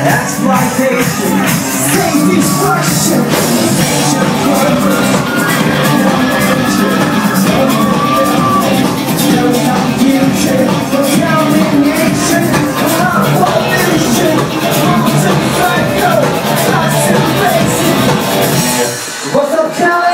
Exploitation, state destruction, nature purpose, no nature, no future, domination, population, multi-cycle, isolation. What's up, Kelly?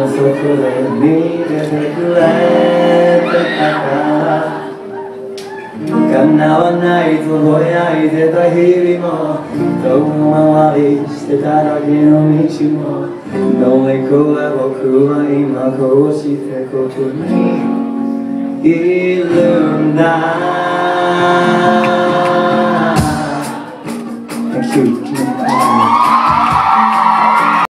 そこで見ててくれてたから叶わないとぼやいてた日々も遠回りしてただけの道も乗り越え僕は今こうしてここにいるんだ